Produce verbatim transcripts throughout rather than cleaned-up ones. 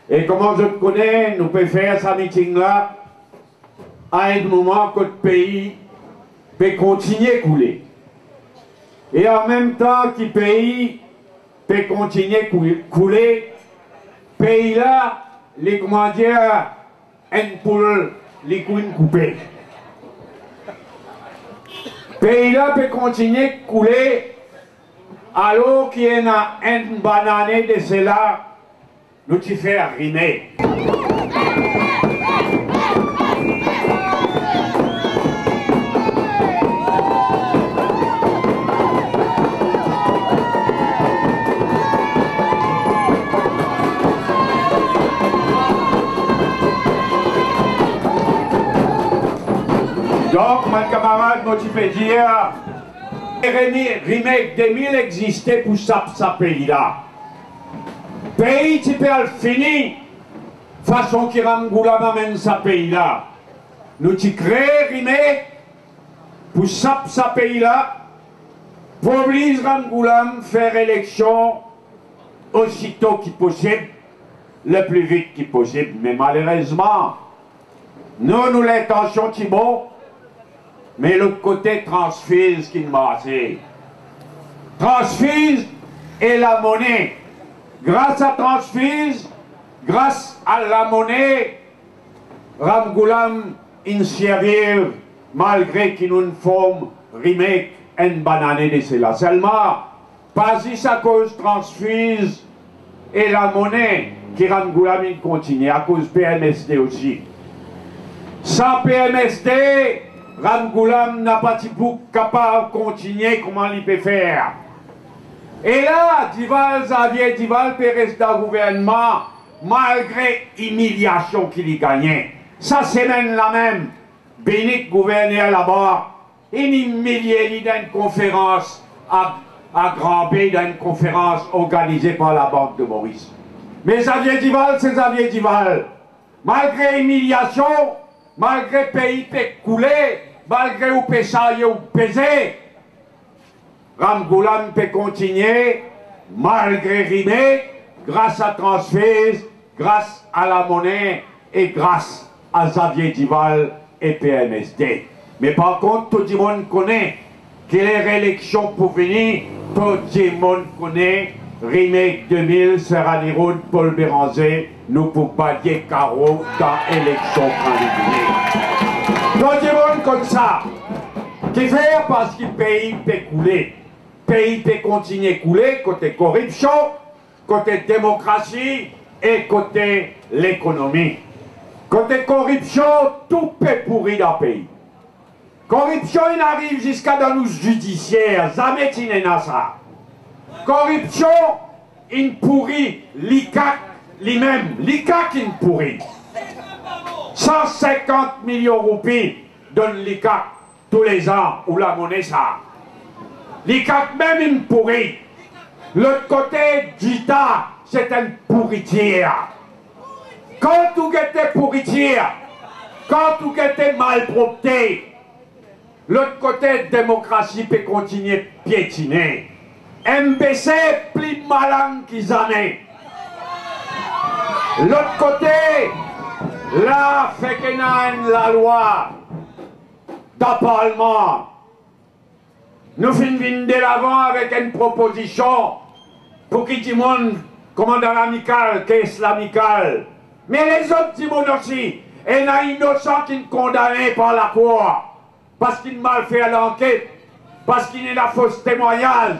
Et comment je te connais, nous pouvons faire ce meeting-là à un moment que le pays peut continuer à couler. Et en même temps que le pays peut continuer à couler, le pays-là, les comment dire, une poule, les couilles coupées. Le pays-là peut continuer à couler alors qu'il y a une banane de cela, nous t'y fait rimer. Donc, mon camarade, moi, tu peux dire, Remake deux mille existait pour ça, ça pays-là. Pays, tu peux le finir, façon qui Ramgoulam amène ça pays-là. Nous, tu crées Remake pour ça, ça pays-là, pour obliger Ramgoulam faire élection aussitôt qu'il possible, le plus vite qu'il possible. Mais malheureusement, nous, nous l'intention, Thibault, mais l'autre côté, transfise qui m'a assez. Transfise et la monnaie. Grâce à transfise, grâce à la monnaie, Ramgoulam in servir, malgré qu'il nous forme remake une banane de cela. Seulement, pas si à cause transfise et la monnaie qui Ramgoulam in continue, à cause P M S D aussi. Sans P M S D, Ramgoulam n'a pas de bouc capable de continuer comment il peut faire. Et là, Dival, Xavier Dival peut rester dans le gouvernement malgré l'humiliation qu'il y gagnait. Ça semaine la même, Bénic gouverneur là-bas, il humilié dans une conférence à, à Grand B, dans une conférence organisée par la Banque de Maurice. Mais Xavier Dival, c'est Xavier Dival. Malgré l'humiliation, malgré le pays peut couler, malgré où peut sailler ou peser, Ramgoulam peut continuer, malgré Rimé, grâce à Transfise, grâce à la monnaie et grâce à Xavier Dival et P M S D. Mais par contre, tout le monde connaît que les réélections pour venir, tout le monde connaît Rimé deux mille, Serra Niroud, Paul Béranger, nous pour balayer carreau dans l'élection Tout le monde comme ça. Qui fait parce que le pays peut couler. Le pays peut continuer à couler côté corruption, côté démocratie et côté l'économie. Côté corruption, tout peut pourrir dans le pays. Corruption, il arrive jusqu'à dans nos judiciaires. Jamais il n'est pas ça. Corruption, il pourrit l'I C A C lui-même. L'I C A C, il pourrit. cent cinquante millions de roupies donne l'I C A C tous les ans, ou la monnaie ça. L'I C A C même, il pourrit. L'autre côté, Gita, c'est une pourritière. Quand tout était pourritière, quand tout était malpropreté, l'autre côté, démocratie peut continuer à piétiner. M B C, plus malin qu'ils en aient. L'autre côté, là, fait qu'il y a la loi dans le Parlement. Nous finissons de l'avant avec une proposition pour qu'il y ait commandant amical, caisse l'amical. Mais les autres disent aussi, il y a un innocent qui est condamné par la cour parce qu'il a mal fait l'enquête, parce qu'il est un faux témoignage.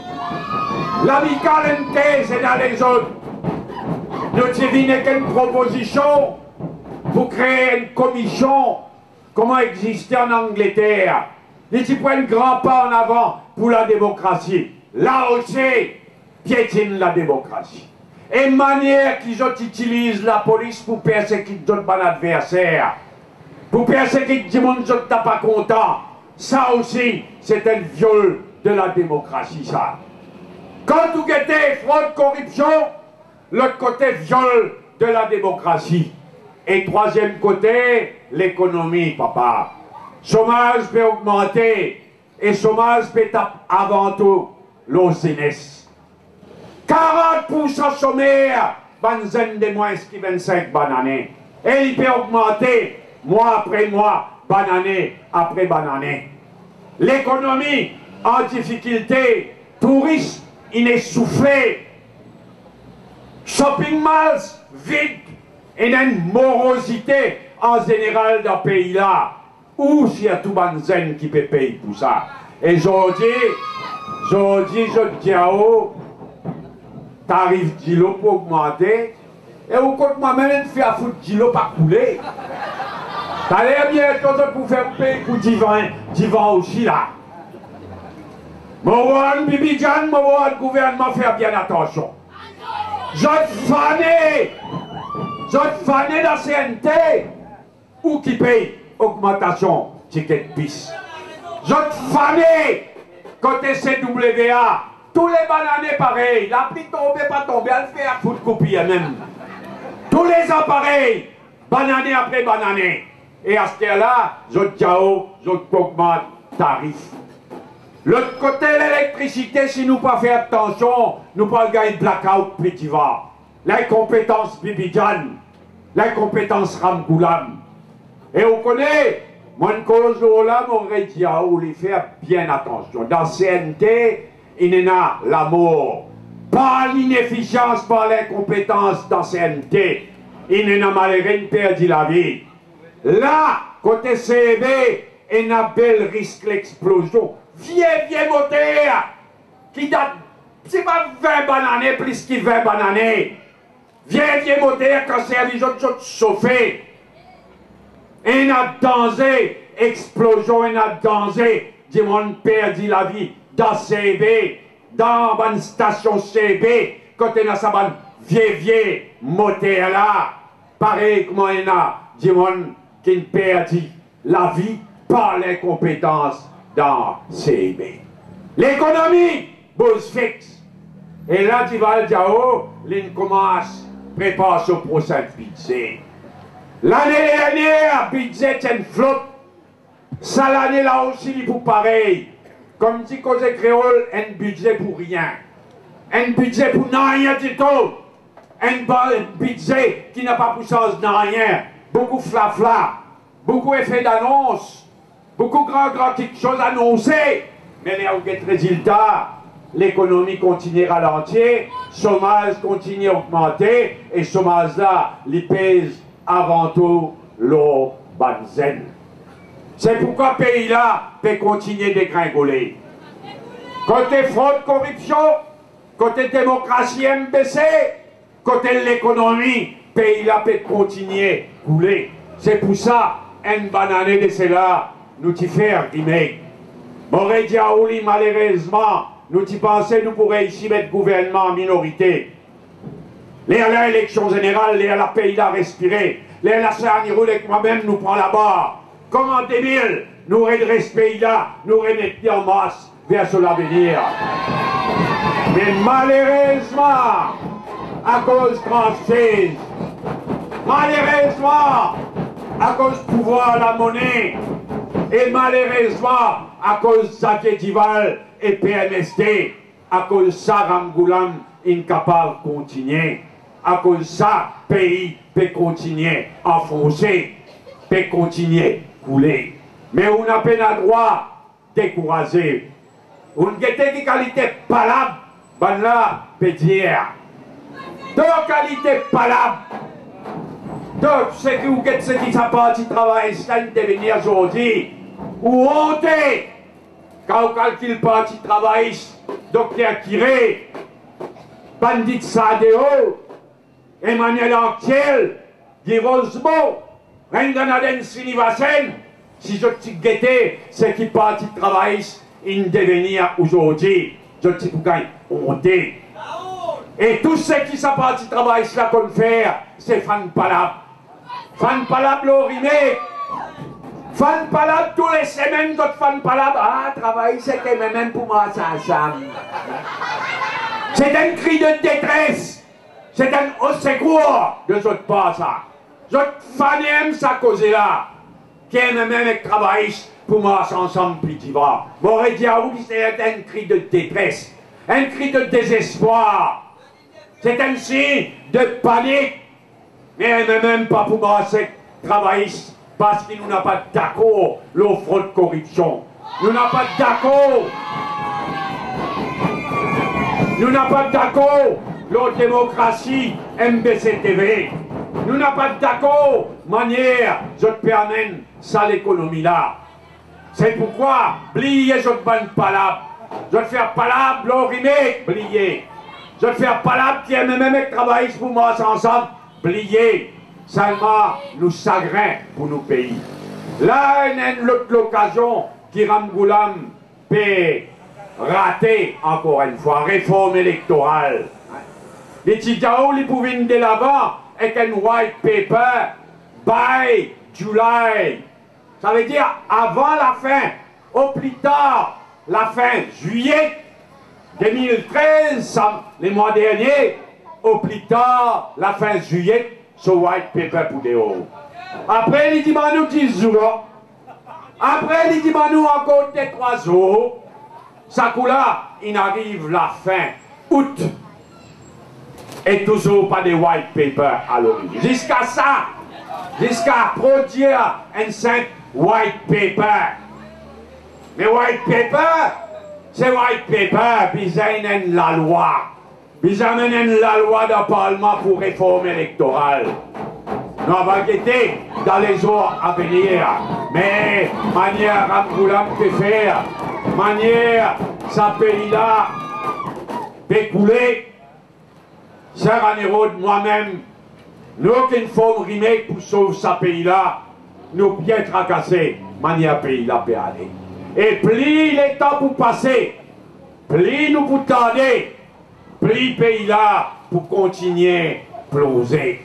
L'amical N T, c'est dans les autres. Nous devinons qu'une proposition pour créer une commission, comment exister en Angleterre. Ils prennent grand pas en avant pour la démocratie. Là aussi, piétine la démocratie. Et manière qu'ils utilisent la police pour persécuter d'autres adversaires, pour persécuter des gens qui ne sont pas contents, ça aussi, c'est un viol de la démocratie, ça. Quand tout était fraude, corruption, l'autre côté, viol de la démocratie. Et troisième côté, l'économie, papa. Chômage peut augmenter, et chômage peut avant tout l'O C N E S. quarante pour cent chômeurs, banzen de moins qui vingt-cinq bananes. Et il peut augmenter mois après mois, banane après banane. L'économie en difficulté, tourisme inessoufflé, shopping malls vide et une morosité en général dans le pays là. Où s'il y a tout banzen qui peut payer pour ça? Et aujourd'hui, aujourd'hui, je dis à vous, tarif d'îlot pour augmenter, et au compte moi-même, je fais à foutre d'îlot pas couler. T'as l'air bien pour faire payer pour divan, divan aussi là. Mon Bibidjan, mon gouvernement fait bien attention. Je fané, je fané la C N T, ou qui paye augmentation ticket de piste. Je fané côté C W A, tous les bananes pareils, la pluie tombe, pas tomber, elle fait à foutre copie même. Tous les ans pareils, banane après banane. Et à ce là, je ciao, je augmente tarif. L'autre côté, l'électricité, si nous pas faire attention, nous pas gagner blackout petit va. L'incompétence Bibidjan, l'incompétence Ramgoulam. Et on connaît, mon cause là, mon rédiao, il fait bien attention. Dans C N T, il y a la mort. Pas l'inefficience, pas l'incompétence dans C N T. Il y a malgré perdu la vie. Là, côté C B, il y a un bel risque l'explosion. Vieux, vieux moteur, qui date, c'est pas vingt bananes, plus que vingt bananes. Vieux, vieux moteur, quand c'est à l'isot de chauffer. Il y a danger, explosion, il y a danger. Du monde perdu la vie dans C B, dans une station C B, quand il y a sa bonne vieux, vieux moteur là. Pareil comme il y a du monde qui perd la vie par l'incompétence dans C B. L'économie, bourse fixe. Et là, tu vas le dire, oh, l'une commence, prépare son prochain budget. L'année dernière, budget est une flotte. Ça, l'année là aussi, il faut pareil. Comme dit Cause Créole, un budget pour rien. Un budget pour rien du tout. Un budget qui n'a pas puissance de rien. Beaucoup flafla, beaucoup effet d'annonce, beaucoup grand grand quelque chose annoncé. Mais les résultats, l'économie continue à ralentir, chômage continue à augmenter, et chômage là, il pèse avant tout l'eau banzen. C'est pourquoi le pays là peut continuer de dégringoler. Côté fraude, corruption, côté démocratie M B C, côté l'économie, le pays là peut continuer à couler. C'est pour ça, une bonne année de cela, nous t'y faire guillemets. M'aurait dit à Ouli, malheureusement, nous t'y pensons, nous pourrions ici mettre gouvernement en minorité. Les à l'élection générale, les à la pays là respirer, les à la Sarnirou avec moi-même nous prend là-bas. Comme en deux mille, nous redressons ce pays-là, nous remettons en masse vers ce l'avenir. Mais malheureusement, à cause française, malheureusement, à cause du pouvoir de la monnaie, et malheureusement, à cause de Zaké Dival et P M S D, à cause de ça, Ramgoulam incapable de continuer. À cause de ça, le pays peut continuer à enfoncer, peut continuer à couler. Mais on n'a pas le droit de décourager. On a des qualités palables, ben là, peut dire. Deux qualités palables. Donc, ce qui vous get ce qui s'appartient du travail, c'est de devenir aujourd'hui. Ou honte, quand on calcule parti de travail, docteur Kiré, bandit Sadeo, Emmanuel Antiel, Guy Rosemont, Renganaden Sinivasen, si je t'ai guetté, ce qui parti de travail, il devenir aujourd'hui. Je t'ai gagné honte. Et tout ce qui s'appartient du travail, cela qu'on fait, c'est fan palab. Fan palab l'orimé. Fan palab tous les semaines, d'autres fan palab. Ah, travail, c'était même pour moi, ça, ça. C'est un cri de détresse. C'est un au secours de cette part, ça. Notre fan aime sa cause là. Qui aime même avec travail pour moi, ensemble, puis tu vas. M'aurait dit à vous que c'est un cri de détresse. Un cri de désespoir. C'est un signe de panique. Mais même pas pour brasser travaillistes, parce qu'il nous n'a pas d'accord l'offre de corruption. Nous n'avons pas d'accord. Nous n'avons pas d'accord la démocratie M B C T V. Nous n'avons pas d'accord manière je te permets ça l'économie là. C'est pourquoi blier je te bonne palabre. Je te faire palabre l'orimé, blier. Je te faire palabre qui aime même avec travailler pour moi ensemble, blier. Seulement nous chagrin pour nos pays. Là, il y a une autre occasion qui Ramgoulam peut rater encore une fois, réforme électorale. Les Tidjaou, les pouvaient de l'avant avec un white paper by July. Ça veut dire avant la fin, au plus tard, la fin juillet deux mille treize, ça, les mois derniers, au plus tard, la fin juillet, ce white paper pour des hauts. Après, il dit, nous dix jours. Après, il dit, nous encore des trois jours. Ça là, il arrive la fin août. Et toujours pas de white paper à l'origine. Jusqu'à ça, jusqu'à produire un simple white paper. Mais white paper, c'est white paper, puis ils amènent la loi. Ils amènent la loi d'un parlement pour réforme électorale. Nous avons guetté dans les jours à venir. Mais, manière Ramgoulam peut faire, manière, ça pays-là, pécoulé, Sœur Anérode, moi-même, nous aucune forme remake pour sauver ce pays-là, nous bien tracassés, manière pays-là peut aller. Et plus les temps pour passer, plus nous pour tarder, plus pays-là pour continuer à ploser.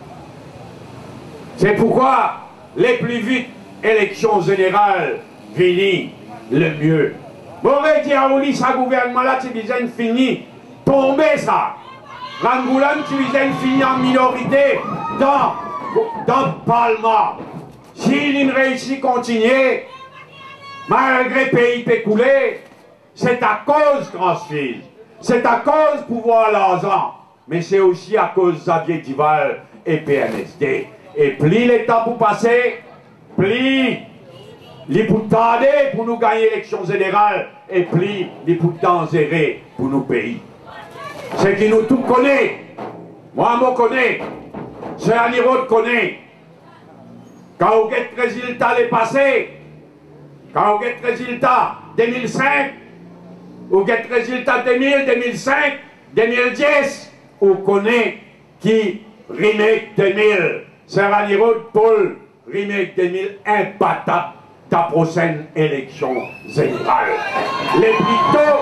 C'est pourquoi les plus vite élections générales finissent le mieux. Mauvais dire à vous, ça gouvernement-là, tu disais fini, tomber ça. Ramgoulam, tu disais fini en minorité dans, dans le Parlement. S'il réussit à continuer, malgré le pays pécoulé, c'est à cause transfise. C'est à cause pouvoir l'argent. Mais c'est aussi à cause Xavier Duval et P N S D. Et plus les temps pour passer, plus les pour tarder pour nous gagner l'élection générale, et plus les pour dangerer pour nos pays. C'est qui nous tout connaît. Moi, je connais. C'est Anérode connaît. Quand vous avez le résultat les passés, quand vous avez le résultat deux mille cinq, vous avez le résultat deux mille, deux mille cinq, deux mille dix, vous connaissez qui remake deux mille. C'est Anérode Paul, remake deux mille, imbattable ta prochaine élection générale. Les plus tôt,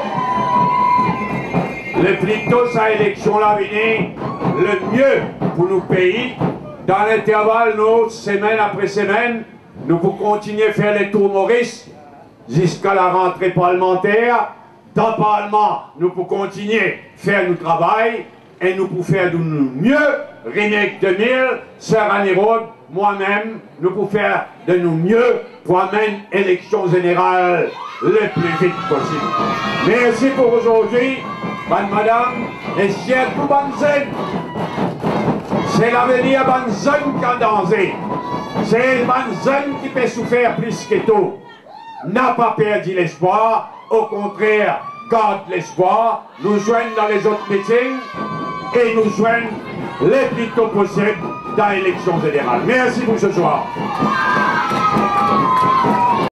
le plus tôt sa élection-là venir, le mieux pour nos pays. Dans l'intervalle, nous, semaine après semaine, nous pouvons continuer à faire les tours Maurice jusqu'à la rentrée parlementaire. Dans le Parlement, nous pouvons continuer à faire notre travail et nous pouvons faire de nous mieux. Remake deux mille, Sœur Anérode, moi-même, nous pouvons faire de nous mieux pour amener l'élection générale le plus vite possible. Merci pour aujourd'hui. Bonne madame, et surtout bonne zen. C'est l'avenir bonne zen qui a dansé. C'est bonne zen qui peut souffrir plus que tout. N'a pas perdu l'espoir, au contraire, garde l'espoir, nous joignent dans les autres meetings et nous joignent le plus tôt possible dans l'élection générale. Merci pour ce soir.